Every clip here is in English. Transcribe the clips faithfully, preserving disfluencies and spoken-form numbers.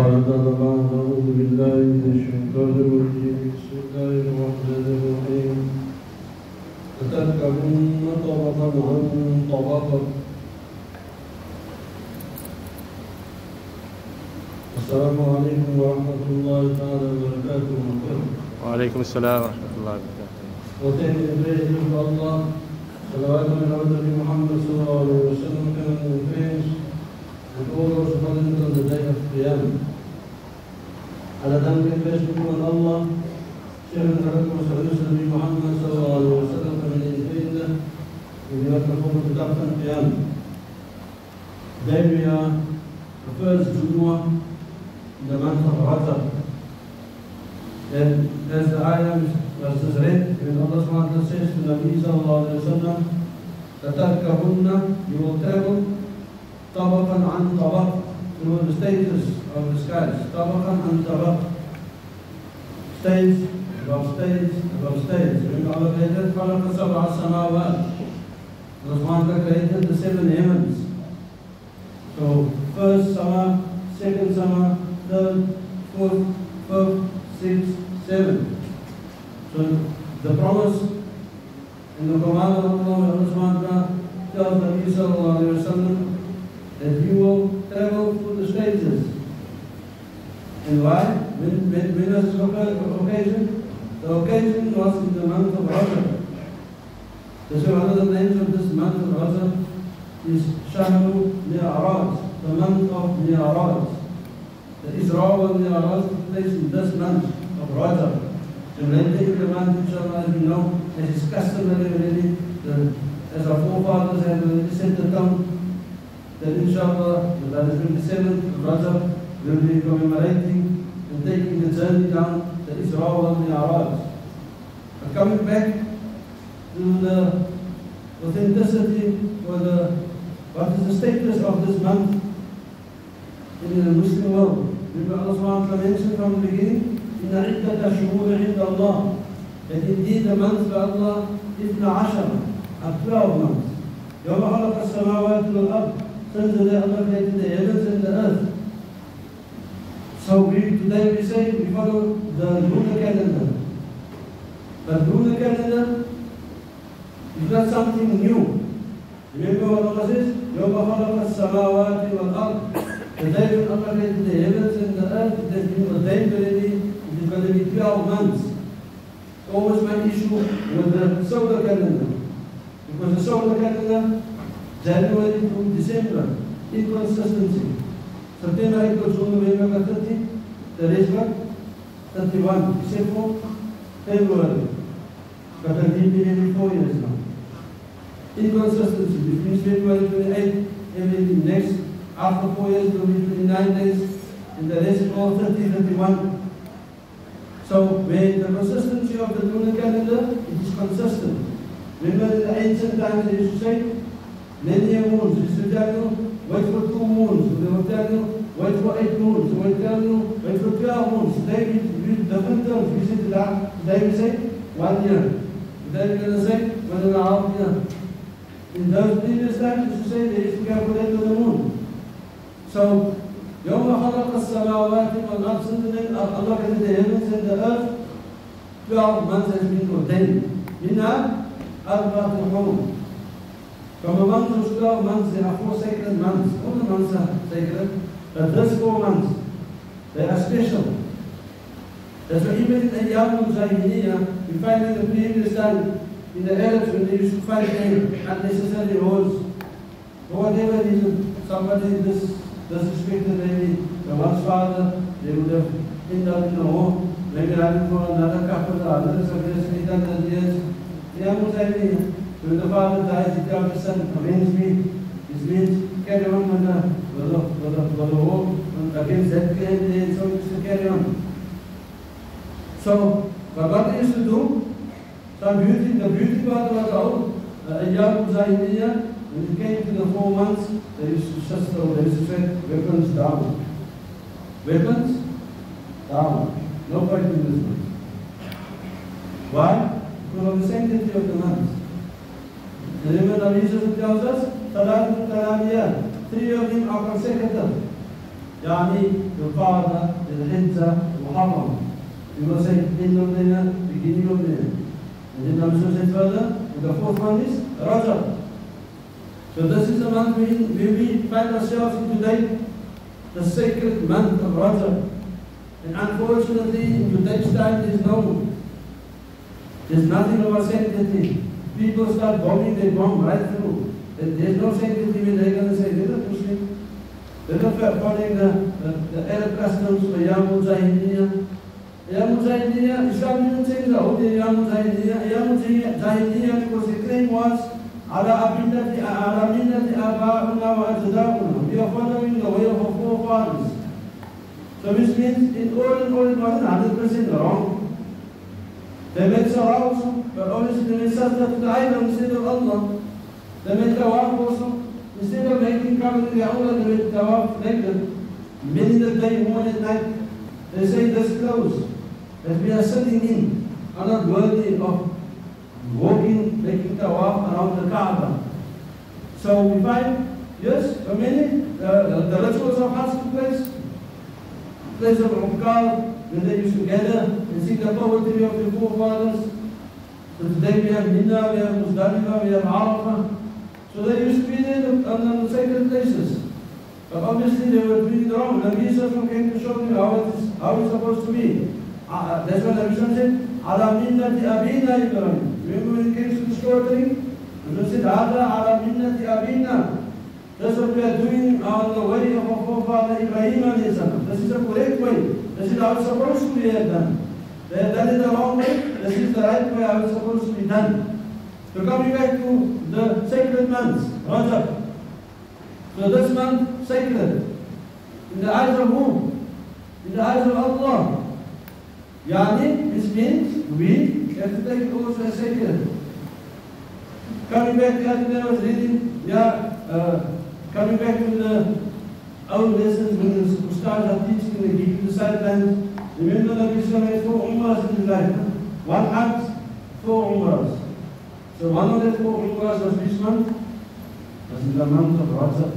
وقال تعالى بعد أعوذ بالله من الشيطان الرجيم بسم الله الرحمن الرحيم لتركبن طبقا عن طبق. السلام عليكم ورحمة الله تعالى وبركاته. وعليكم السلام ورحمة الله وبركاته. وتاني إبراهيم إن شاء الله صلوات من عبد محمد صلى الله عليه وسلم كان من الفيس وتقول سبحانه وتعالى لديه القيام على ذنب الفيس من الله شيخ الحكم صلى الله محمد صلى الله عليه وسلم كان من الفيس ويوقفون بتاعة القيام دائما first Jumu'ah in the month of Rajab. And as the ayah was read, when Allah subhanahu wa ta'ala says to Nabi sallallahu alayhi wa sallam, لَتَرْكَهُنَّ, you will travel طَبَقًا عَنْ طَبَقٍ, through the stages of the skies. طَبَقًا عَنْ طَبَقٍ, stage above stage above stage. When Allah created خَلَقَ سَبْعَ السَّمَاوَاتِ, Allah subhanahu wa ta'ala created the seven heavens. So first summer, second summer, third, fourth, fifth, sixth, seventh. So the promise in the command of Allah subhanahu wa ta'ala tells Nabi sallallahu alayhi wa sallam that you will travel through the stages. And why? When, when, when was the occasion? The occasion was in the month of Rajab. That's why one of the names of this month of Rajab is Shahru Mi'raj, the month of Mi'raj. The Isra wal Mi'raj took place in this month of Rajab. So later in the month, inshallah, as we know, as is customary already, the, as our forefathers have already set the tone, that inshallah, that is twenty-seventh of Rajab, we will be commemorating and taking the journey down the Isra wal Mi'raj. But coming back to the authenticity or the what is the status of this month in the Muslim world? Remember Allah subhanahu wa ta'ala mentioned from the beginning, إِنَّ عِدَّةَ الشُّهُورِ عِنْدَ اللَّهِ, that indeed the months of Allah اثنا عشر, are twelve months. يَوْمَ خَلَقَ السَّمَاوَاتِ وَالْأَرْضِ, since the day Allah created the heavens and the earth. So we, today we say we follow the lunar calendar. But lunar calendar is not something new. Remember what Allah says? يَوْمَ خَلَقَ السَّمَاوَاتِ وَالْأَرْضِ, the day when Allah created the heavens and the earth, it has been ordained already, it is going to be twelve months. It's always my issue with the solar calendar. Because the solar calendar, January to December, inconsistency. September equals November thirty, the rest what? thirty-one, except for February. But I've been here every four years now. Inconsistency between February twenty-eighth, every next, after four years it will be twenty-nine days, and the rest is all thirty, thirty-one. So when the consistency of the lunar calendar, it is consistent. Remember in the ancient times they used to say, linear moons, they used to tell you, wait for two moons, they will tell you, wait for eight moons, they will tell you, wait for twelve moons. Today we use different terms. We say today we say one year. Today we're going to say one and a half year. In those previous times, as you say, they used to calculate to the moon. So, يَوْمَ خَلَقَ السَّمَاوَاتِ وَالْأَرْضِ, since then Allah created the heavens and the earth, twelve months has been ordained. مِنْهَا أَرْبَعَةُ حُرُمٍ. From among those twelve months, there are four sacred months. All the months are sacred, but these four months, they are special. That's why even in Ayyam al-Jahiliyyah, we find in the previous time, in the Arabs, when they used to fight their unnecessary wars, for whatever reason, somebody dis disrespected maybe the one's father, they would have ended up in a war, maybe running for another couple of others, so there's eight hundred years. When the father dies, he tells his son, avenge me. This means carry on with the, with the, with the, with the war against that claim, and so he used to carry on. So, but what they used to do, some beauty, the beauty part was out, Ayyam al-Jahiliyyah, when it came to the four months, they used to shut down, they used to say, weapons down. Weapons down. No fighting in this month. Why? Because of the sanctity of the month. Remember the Jesus tells us, Salat al-Tarawiyah, three of them are consecutive. Yani the father, the Hijjah, Muharram. You must say end of the year, beginning of the year. And then I'm going to say further, and the fourth one is Rajab. So this is the month where we find ourselves in today, the sacred month of Rajab. And unfortunately, in today's time, there is no, there's nothing about sanctity. People start bombing, they bomb right through. There's no sanctity when they're going to say, they're not Muslim. They're not following the, the, the Arab customs for Yamul Jahiliyyah. Yamul Jahiliyyah, Islam didn't change the whole Yamul Jahiliyyah. Yamul Jahiliyyah, because the claim was, على أبنة على منة آبائنا وأجدادنا. We are following the way of our forefathers. So which means in all in all it wasn't one hundred percent wrong. They made salah also, but obviously they made sajda to the idol instead of Allah. They made tawaf also. Instead of making Kaaba to the Allah, they made tawaf naked. Many the day, morning, at night, they say this clothes that we are sitting in are not worthy of walking, making tawaf around the Kaaba. So we find, yes, for many, uh, the, the rituals of Hajj took place. Place of Umqal, when they used to gather and see the poetry of the forefathers. So today we have Mina, we have Muzdalifah, we have Arafah. So they used to be there on the sacred places. But obviously they were doing it wrong. Nabi Sallallahu came to show you how it is, how it's supposed to be. Uh, that's what Nabi Sallallahu said, Ala minnati abina Ibrahim. Remember when it came to the story? Nabi said, Ala ala minnati abina. That's what we are doing on the way of our forefather Ibrahim alayhi salam. This is the correct way. This is how it's supposed to be done. They have done it the wrong way. This is the right way how it's supposed to be done. So coming back to the sacred months, Rajab. So this month, sacred. In the eyes of whom? In the eyes of Allah. Yani, this means we have to take it also as sacred. Coming back to that, I was reading, yeah, uh, coming back to the old lessons when the Ustaz are teaching, they give you the sidelines. Remember that we had four Umrahs in his life. One Hajj, four Umrahs. So one of the four Umrahs was which month? Was in the month of Rajab.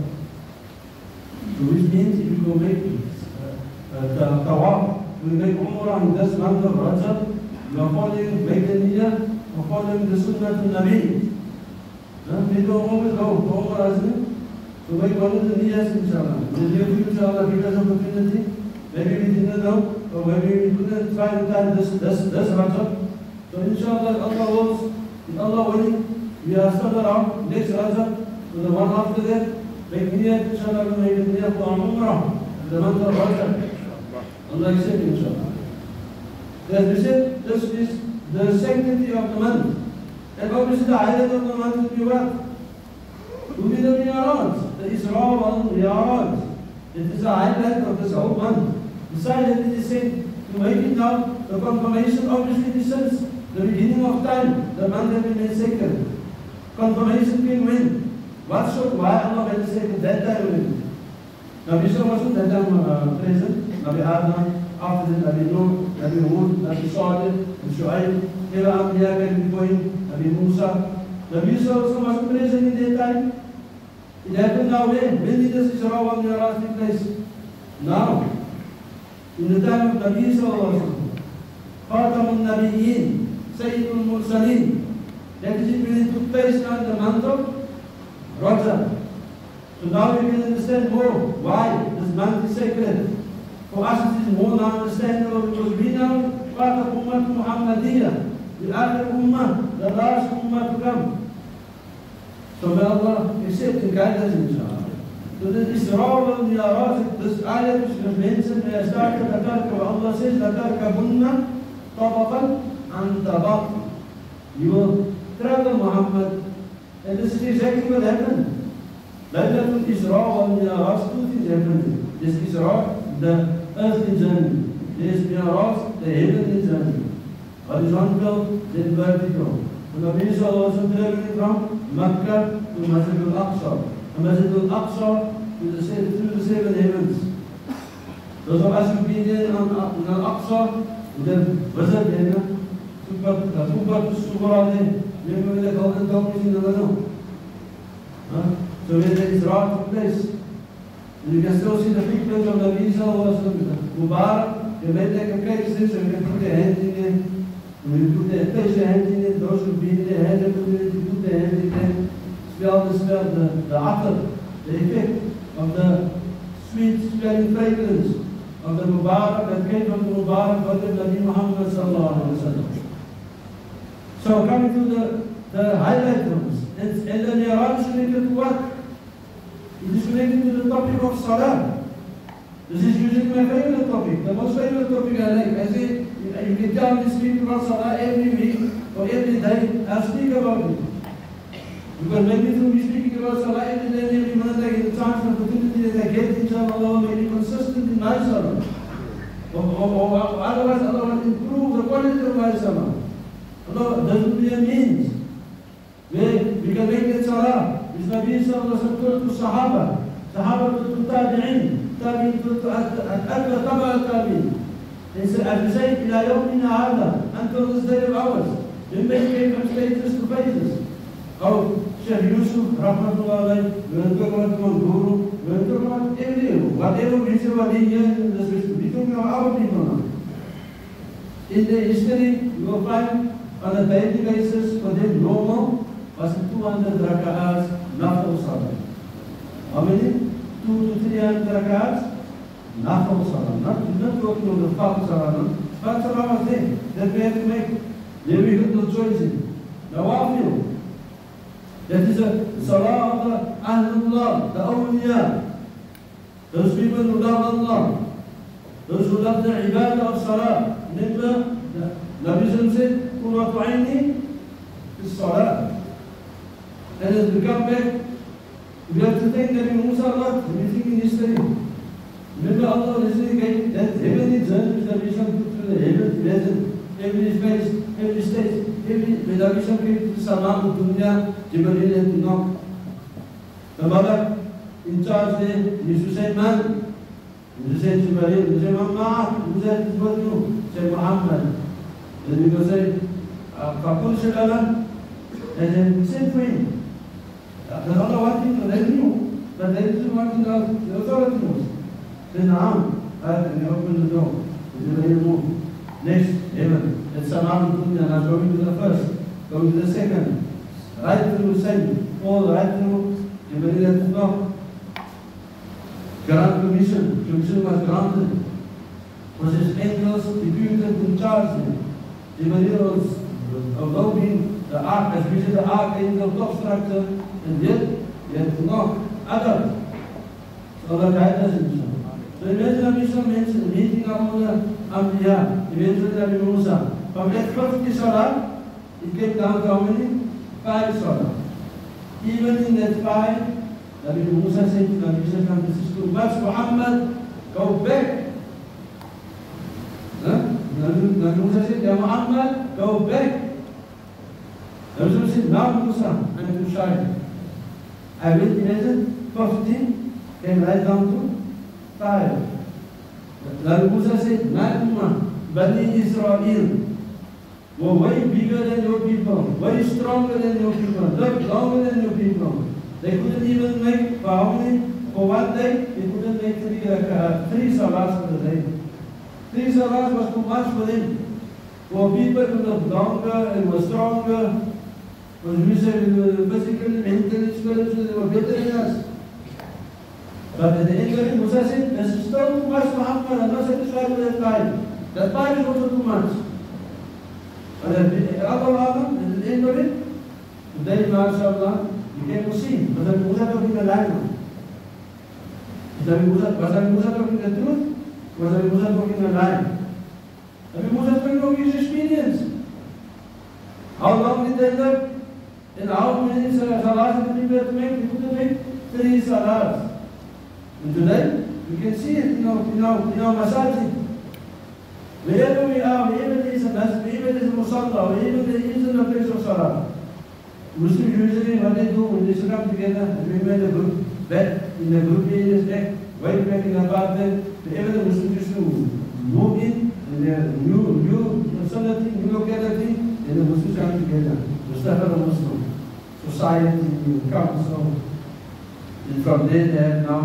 So which means if you go make uh, uh, the Tawaf, you make Umrah in this month of Rajab, you are following, make the niyyah, or following the Sunnah to Nabi. Huh? We don't always go to Umrah, isn't it? So make one of the niyyahs, inshallah. In the near future, Allah give us opportunity. Maybe we didn't know, or maybe we couldn't find time this, this, this Rajab. So inshallah, Allah wills, if Allah willing, we are still around next Rajab, so the one after that, make niyyah, inshallah, we make it niyyah for Umrah, in the month of Rajab. Allah accept, inshallah. As we said, this is the sanctity of the month. And obviously the highlight of the month will be what? Will be the Mi'raj, the Isra wal Mi'raj. It is the highlight of this whole month. Besides that, it is said to make it now, the confirmation obviously since the beginning of time, the month that we made sacred. Confirmation came when? What should, why Allah made it sacred that time when? Nabi Isa wasn't that time uh, present. Nabi Adam, after that Nabi Nuh, Nabi Hud, Nabi Salih, Nabi Shu'aib, Hira Ambiya came before him, Nabi Musa. Nabi Isa also wasn't present in that time. It happened now when? When did this Isra wal Mi'raj take place? Now. In the time of Nabi Sallallahu Khatamun Nabiyyin, Sayyidul Mursaleen. That is it when it took place now in the month of Rajab. So now we can understand more why this month is sacred. For us it is more now understandable because we now part of Ummah Muhammadiyah, the other Ummah, the last Ummah to come. So may Allah accept and guide us, inshallah. So this Isra wal Mi'raj, this ayah which was mentioned, may I start with Latarka, where Allah says, Latarkabunna tabaqan an tabaq. You will travel, Muhammad. And this is exactly what happened. Laylatul Isra wal Mi'raj, two things happened. This Isra, the earthly journey. This Mi'raj, the heavenly journey. Horizontal, then vertical. And Nabi Sallallahu also traveling from Makkah to Masjid al-Aqsa. And Masjid al-Aqsa to the seven, through the seven heavens. Those of us who've been there on al-Aqsa, we have visited there. Tubat al-Sughra there. Remember when the golden dome is in the middle? Huh? So when the Isra took place, And you can still see the footprints of Nabi Sallallahu Alaihi Wasallam. Mubarak, you may take a case this, and you can put your hands in it. When you put their, place your hands in it, those who be in their hands, you put their hands in it. Smell the smell, the, the atar, the effect of the sweet smelling fragrance of the Mubarak that came from the Mubarak of the Nabi Muhammad Sallallahu Alaihi Wasallam. So coming to the, the highlight of this, it's, and then Iran is connected to what? It is connected to the topic of Salah. This is usually my favorite topic, the most favorite topic I like. I say, you can tell me speak about Salah every week or every day, I'll speak about it. Because maybe through me speaking about Salah every day, every minute I get the chance and opportunity that I get, inshallah, Allah may be consistent in my Salah. Or, or, or otherwise, Allah will improve the quality of my Salah. Allah, there will be a means where we can make that Salah. Which Nabi Sallallahu Alaihi Wasallam told to Sahaba, Sahaba to Tabi'in, Tabi'in to Atba Taba Tabi'in. They said, as we say, إِلَى يَوْمِنَا هَذَا, until this day of ours. Then they came from stages to phases. How Shaykh Yusuf, Rahmatullah alayhi, we will talk about Guru, we will talk about every, whatever we say about India in this history. We talk about our people now. In the history, you will find on a daily basis for them normal was two hundred rak'ahs, nafil salah. How many? Two to three hundred rak'ahs, nafil salah. Not, not working on the fard salah. No? Fard salah was there. That we have to make. There we had no choice in. Nawafil. That is a salah of the Ahlullah, the awliya. Those people who love Allah. Those who love the ibadah of salah. Remember, the Nabi Sallallahu said, Qurratu aini is salah. And as we come back, we have to thank Nabi Musa a lot. We think in history. Remember Allah listening again, that heavenly journey which Nabi Sallallahu put through the heavens, imagine, every space, every stage, every, when Nabi Sallallahu came to Salam, Dunya, Jibreel had to knock. The Malak in charge there, he used to say, man, he used to say Jibreel, he used to say, Mama, who said this was you? Say Muhammad. Then he would say, Fakul Shalalan, and then he said for him. Because Allah wanted, they knew, but they didn't want to know the authority was. Then Naam, and they opened the door. They moved. Next, heaven. It's Salam Dunya, now going to the first, going to the second. Right through the same, all right through, Jibreel had to knock. Grant permission, permission was granted. Was his angels deputed in charge there. Jibreel was, although being the ark, as we say, the archangel top structure, and yet he had to knock Adam. So Allah guide us inshallah. So imagine Nabi Sallallahu mentioned meeting among the Anbiya, eventually Nabi Musa. From that fifty salah, it came down to how many? Five salah. Even in that five, Nabi Musa said to Nabi Sallallahu, this is too much, Muhammad, go back. Huh? Nabi Musa said, Ya Muhammad, go back. Nabi Sallallahu said, now Musa, I'm too shy. I will imagine fifteen came right down to five. Nabi Musa said, Na'umah, Bani Israel were way bigger than your people, way stronger than your people, lived longer than your people. They couldn't even make, for how many? For one day, they couldn't make three, uh, three salahs for the day. Three salahs was too much for them. For people who lived longer and were stronger, because we say physically, mentally, spiritually, they were better than us. But at the end of it, Musa said, this is still too much, Muhammad, I'm not satisfied with that time. That time is also too much. But at the at the end of it, today, mashallah, you came to see. Was Nabi Musa talking the lie now? Was Nabi Musa talking the truth? Was Nabi Musa talking the lie? Nabi Musa talking about his experience. How long did they live? And how many salahs did people have to make? They couldn't make three salahs. And today, we can see it in our, in our, in our masajid. Wherever we are, wherever there is a masjid, wherever there is a musalla, wherever there isn't a place of salah. Muslims usually, what they do when they sit up together, and we made a group, back in the group areas, back, way back in the apartment, wherever the Muslims used to move in, and their new, new facility, new locality, and the Muslims come together. Mustafa the Muslim Society, Council, and from there they have now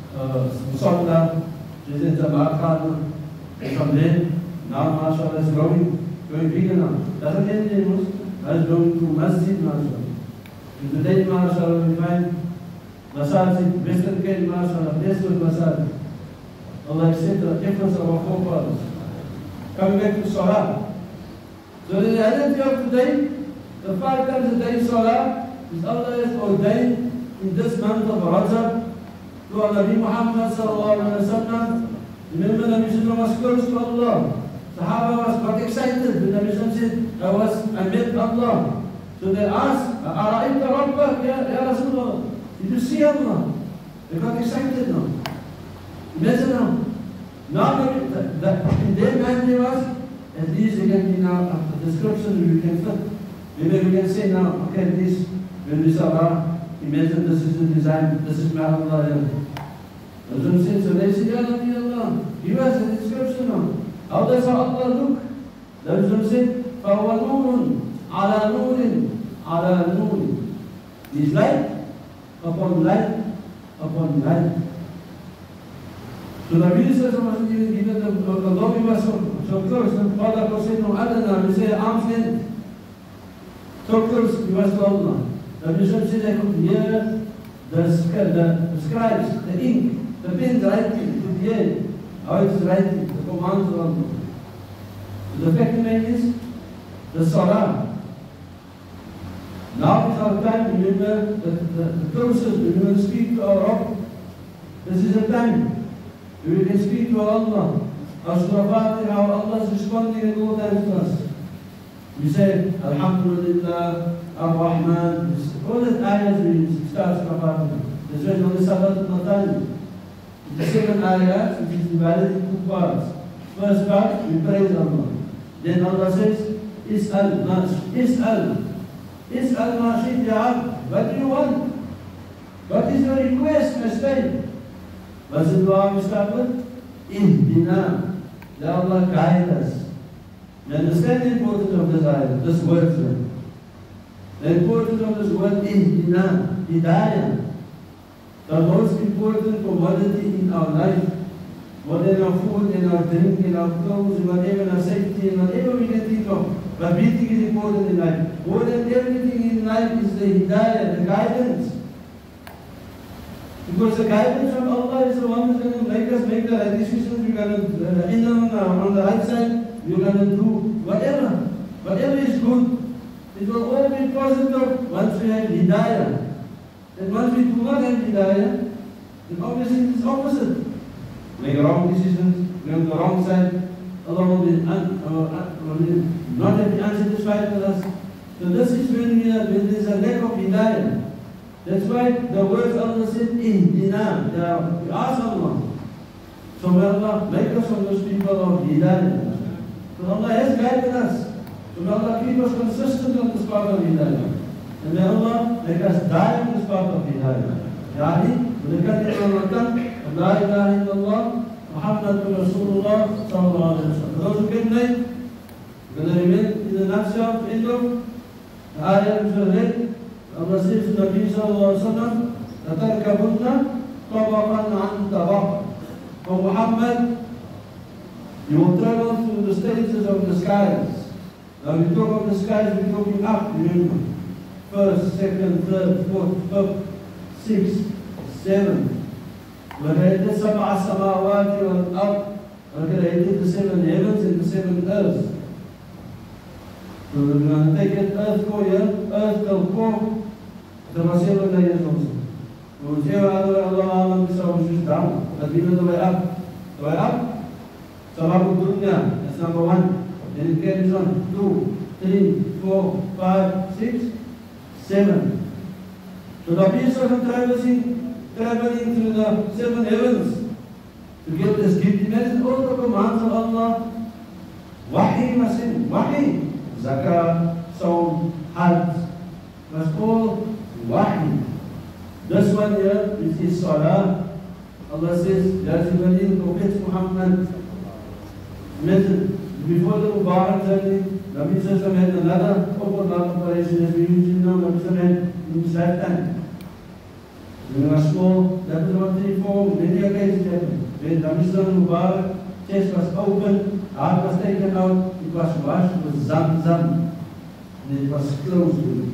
Musalla, she's in Jamaat Khan, and from there, now mashallah is growing, going bigger now. Doesn't end anymore, that's going to Masjid mashallah. And today mashallah we find Masajid, Western Cape mashallah, blessed with Masajid. Allah accept the efforts of our forefathers. Coming back to Salah. So the reality of today, the five times a day Salah, is Allah has ordained in this month of Rajab to our Nabi Muhammad sallallahu alaihi wasallam. Remember Nabi Sallallahu was close to Allah. Sahaba was got excited when Nabi Sallallahu said, I was, I met Allah. So they asked, Ara'ayta Rabbak, ya, ya Rasulullah, did you see Allah? They got excited now. Imagine now. Now that, that in their mind there was, at least again in our description we can fit. Maybe we can say now, okay, at least when we saw, imagine this is the design, this is my Allah. Rasul said, so they said, Ya Nabi Allah, give us a description now. How does Allah look? Rasul said, فَهُوَ نُورٌ عَلَى نُورٍ عَلَى نُورٍ. His light upon light upon light. So Nabi Sallallahu was even given the, the lobby was so, so close, and Father said, no, Adana, we say arm's length. So close, he was to Allah. Nabi Sallallahu said, I could hear the, the scribes, the ink, the pen writing, could hear how it's writing, the commands of Allah. So the fact remains is, the Salah. Now is our time, remember, the, the, the closest, we will speak to our Rabb. This is the time. We can speak to Allah. Our Surah how Allah is responding at all times to us. We say, Alhamdulillah, Ar-Rahman, all the ayahs we start Surah Fatiha. This is on the Salat al-Natani. The second ayah, which is divided in two parts. First part, we praise Allah. Then Allah says, Is'al, Is'al, Is'al ma shayt ya abd. What do you want? What is your request, my slave? What's the dua we start with? Ihdina. Ya Allah, guide us. You understand the importance of this ayah, this word, sir? The importance of this word, Ihdina, Hidayah. The most important commodity in our life, whether in our food, in our drink, in our clothes, whatever, in our safety, in whatever we can think of. But breathing is important in life. More than everything in life is the Hidayah, the guidance. Because the guidance from Allah is the one who's going to make us make the right decisions. We're going to, uh, in on, uh, on the right side, we're going to do whatever. Whatever is good. It will all be positive once we have Hidayah. And once we do not have Hidayah, then obviously it's opposite. Make wrong decisions, we're on the wrong side. Allah will be, un, uh, uh, will be not have unsatisfied with us. So this is when, we are, when there's a lack of Hidayah. That's why the words Allah said, Ihdina, we ask Allah. So may Allah make us from those people of Hidayah. So Allah has guided us. So may Allah keep us consistent on this path of Hidayah. And may Allah make us die on this path of Hidayah. Yani, with the country of our La ilaha illallah, Muhammadur Rasulullah, sallallahu alayhi wa sallam. For those who came late, we're going to remain in the nutshell, end of the ayah which was read. Allah says to Nabi Sallallahu Alaihi Wasallam, لَتَرْكَبُنَّ طَبَقًا عَنْ طَبَقٍ. For Muhammad, you will travel through the stages of the skies. Now we talk of the skies, we're talking up, remember. First, second, third, fourth, fifth, sixth, seventh. وَكَيْتَ سَبْعَ السَّمَاوَاتِ وَالْأَرْضِ. وَكَيْتَ the seven heavens and the seven earths. So we're going to take it earth core here, earth till core. So we'll say what that is also. We'll say Allah Alam Bisawah is down, but we know the way up. The way up, Sababu Dunya, that's number one. Then it carries on, two, three, four, five, six, seven. So the peace of traversing, traveling through the seven heavens to get this gift. Imagine all the commands of Allah. Wahi masin, Wahi. Zakah, Sawm, Hajj, was all Wahi. This one here, which is Salah, Allah says, Ya Jibreel, Prophet Muhammad, imagine, before the Mubarak journey, Nabi Sallallahu had another open operation as we usually know, Nabi Sallallahu had in his lifetime. When we were small, that was what they formed. Many occasions happened. When Ramadan Mubarak chest was open, heart was taken out, it was washed with zam zam, and it was closed.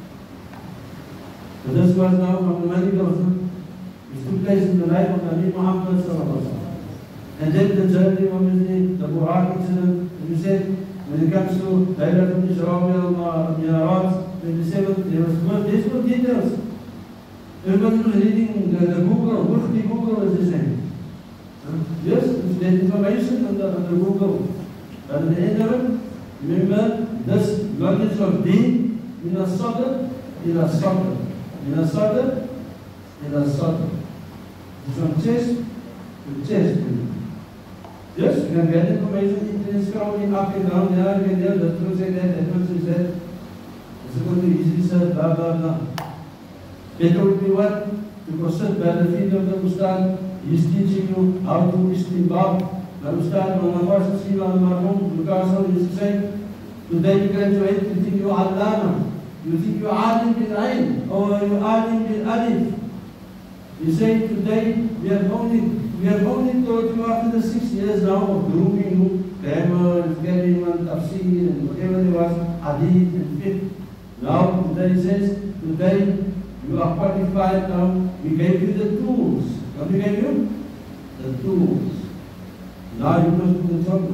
So this was now from the Mali Government. It took place in the life of Nabi Muhammad sallallahu alaihi wasallam. And then the journey, obviously, the Burak incident, as you said, when it comes to Laylatul Isra wal Mi'raj, twenty-seven, there was no, there's no details. Everybody was reading the, the Google, Mufti Google is the same. Huh? Yes, there's information on the, on the Google. But at the end of it, remember, this knowledge of deen, in a sadr, in a sadr, in a sadr, in a sadr. It's from chest to chest. Yes, you can get information, it is scrolling up and down, there and there, that one say that, that one says that. It's going to be easily said, blah, blah, blah. Better would be what? To go sit by the feet of the Ustad. He's teaching you how to istimbab. The Ustad, when I was seen on my home, the castle used to say, today you graduate, you think you're Allama. You think you're Alim bil Ain, or you're Alim bil Alif. You say today, we have only we have only taught you after the six years now of grooming you, grammar, getting one tafsir, and whatever there was, hadith and fiqh. Now, today says, today, you are qualified now. We gave you the tools. What we gave you? The tools. Now you must do the job.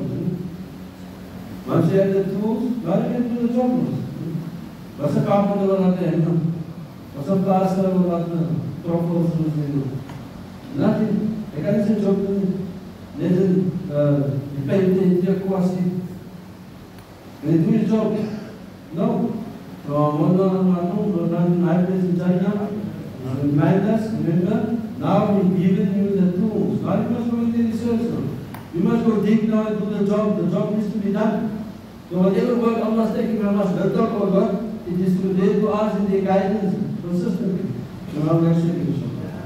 Once you have the tools, now you can do the job. What's a carpenter will not have? What's a plaster will not have? Truffles will do. Nothing. I can't say job. There's a dependent in your quality. Can you do your job? No. So, Mawlana Mahmoud, run libraries in China, remind us, remember, now we've given you the tools. Now you must go into research now. You must go dig now and do the job. The job needs to be done. So whatever work Allah is taking from us, let talk about work, it is to there to us in their guidance consistently. So now let's take it.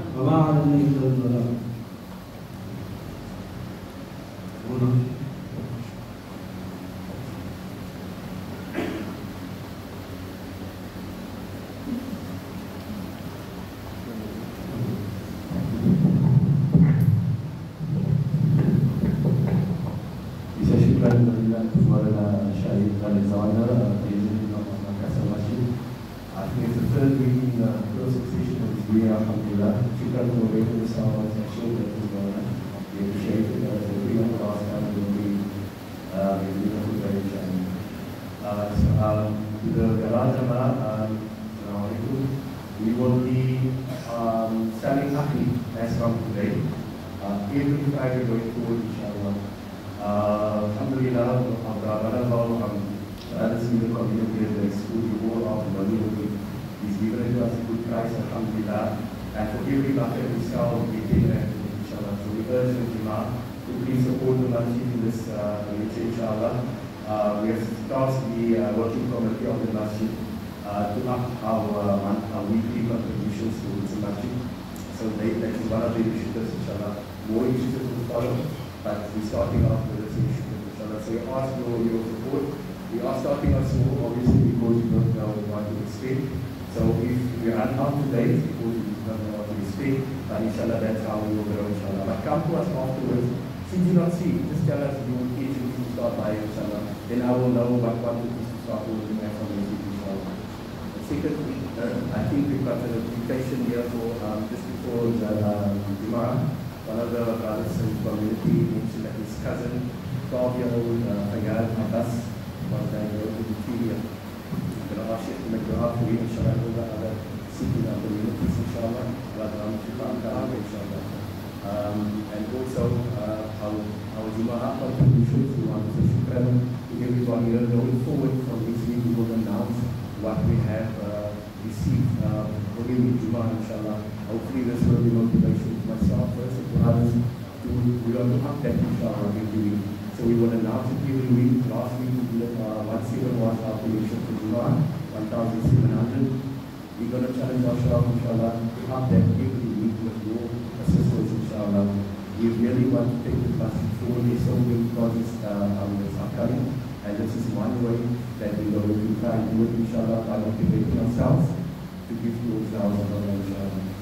We will be um, selling Akhi as from today. Uh, every Friday going forward, inshallah. Uh, Alhamdulillah, others in the community have excluded more of the money. He's given it to us a good price, alhamdulillah. And for every bucket we sell, we take that, inshallah. So we urge the Jamaah to please support the masjid in this uh, inshallah. Uh, we have tasked the uh, working committee of the masjid uh, to up our, uh, our weekly contributions to the masjid. So they, that is one of the initiatives, inshallah. More initiatives will follow, but we're starting off with this initiative, inshallah. So we ask your, your support. We are starting off small, obviously, because we don't know what to expect. So if we run out today, it's because we don't know what to expect, but inshallah, that's how we will grow, inshallah. But come to us afterwards. Since you not see, just tell us your occasions to start by, inshallah. Then I will know what quantities to start ordering at from the city, inshallah. Secondly, uh, I think we've got an invitation here for um, just before the um, Jum'ah. One of the brothers in the community mentioned that his cousin, twelve-year-old uh, Fayyad Abbas, was diagnosed with leukemia. I'm going to ask you to make dua for him, inshallah, and all the other city communities, inshallah. Inshallah. Um, and also uh, our, our Jum'ah contributions, we want to say shukran to everyone here. Going forward from this week, we will announce what we have uh, received uh, for every Jum'ah, inshallah. Hopefully this will be motivation to myself first and to others to, we want to up that, inshallah, every week. So we will announce it every week. Last week we did uh, one seven was our creation for Jum'ah, one thousand seven hundred. We're going to challenge ourselves, inshallah, to up that every week with your assistance, inshallah. We really want to take the message forward. There's so many projects uh, um, that's upcoming, and this is one way that we're going to try and do it, inshallah, by motivating ourselves to give to ourselves, inshallah.